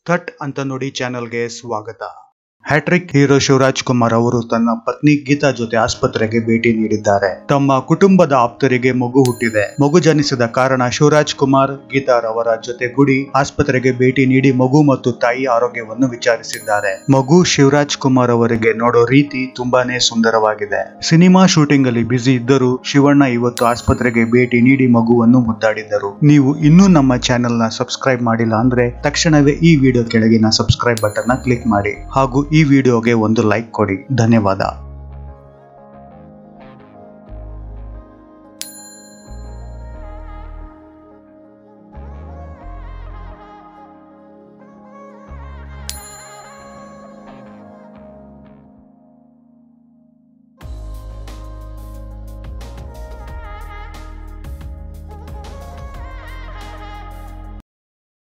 ಥಟ್ ಅಂತ ನೋಡಿ ಚಾನೆಲ್ಗೆ ಸ್ವಾಗತ. ಹ್ಯಾಟ್ರಿಕ್ ಹೀರೋ ಶಿವರಾಜ್ ಕುಮಾರ್ ಅವರು ತನ್ನ ಪತ್ನಿ ಗೀತಾ ಜೊತೆ ಆಸ್ಪತ್ರೆಗೆ ಭೇಟಿ ನೀಡಿದ್ದಾರೆ. ತಮ್ಮ ಕುಟುಂಬದ ಆಪ್ತರಿಗೆ ಮಗು ಹುಟ್ಟಿದೆ. ಮಗು ಜನಿಸಿದ ಕಾರಣ ಶಿವರಾಜ್ ಕುಮಾರ್ ಗೀತಾರವರ ಜೊತೆಗೂಡಿ ಆಸ್ಪತ್ರೆಗೆ ಭೇಟಿ ನೀಡಿ ಮಗು ಮತ್ತು ತಾಯಿ ಆರೋಗ್ಯವನ್ನು ವಿಚಾರಿಸಿದ್ದಾರೆ. ಮಗು ಶಿವರಾಜ್ ಕುಮಾರ್ ಅವರಿಗೆ ನೋಡೋ ರೀತಿ ತುಂಬಾನೇ ಸುಂದರವಾಗಿದೆ. ಸಿನಿಮಾ ಶೂಟಿಂಗ್ ಅಲ್ಲಿ ಬ್ಯುಸಿ ಇದ್ದರೂ ಶಿವಣ್ಣ ಇವತ್ತು ಆಸ್ಪತ್ರೆಗೆ ಭೇಟಿ ನೀಡಿ ಮಗುವನ್ನು ಮುದ್ದಾಡಿದ್ದರು. ನೀವು ಇನ್ನೂ ನಮ್ಮ ಚಾನೆಲ್ ನ ಸಬ್ಸ್ಕ್ರೈಬ್ ಮಾಡಿಲ್ಲ ಅಂದ್ರೆ ತಕ್ಷಣವೇ ಈ ವಿಡಿಯೋ ಕೆಳಗಿನ ಸಬ್ಸ್ಕ್ರೈಬ್ ಬಟನ್ ನ ಕ್ಲಿಕ್ ಮಾಡಿ ಹಾಗೂ ಈ ವಿಡಿಯೋಗೆ ಒಂದು ಲೈಕ್ ಕೊಡಿ. ಧನ್ಯವಾದ.